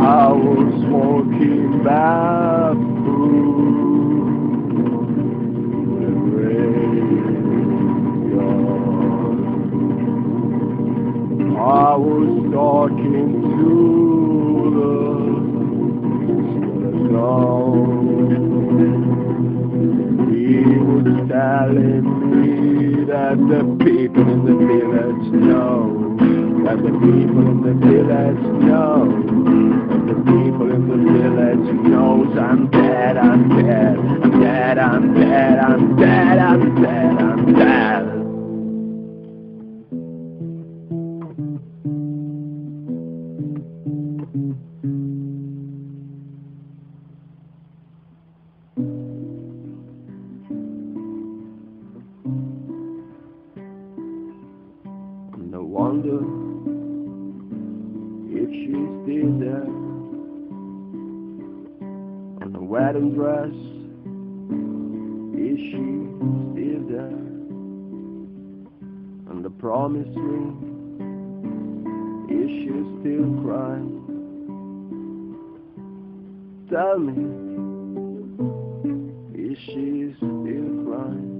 I was walking barefoot in the graveyard. I was talking to the skeleton. He was telling me that the people in the village know, that the people in the village know, that the people in the village knows I'm dead, I'm dead, I'm dead, I'm dead, I'm dead, I'm dead, I'm dead. And I wonder if she's still there. And the wedding dress, is she still there? And the promise ring, is she still crying? Tell me, is she still crying?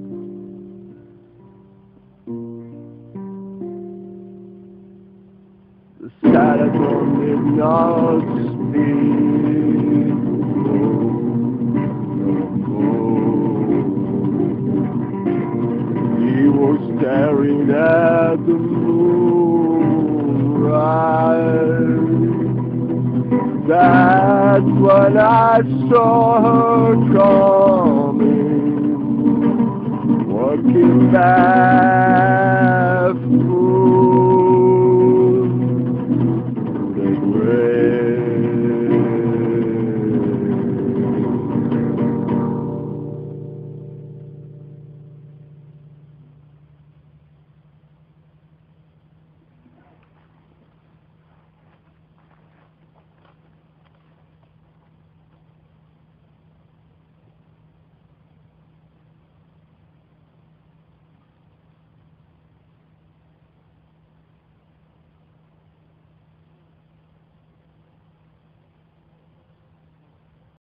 The skeleton did not speak. He was staring at the moonrise. That's when I saw her coming, walking barefoot.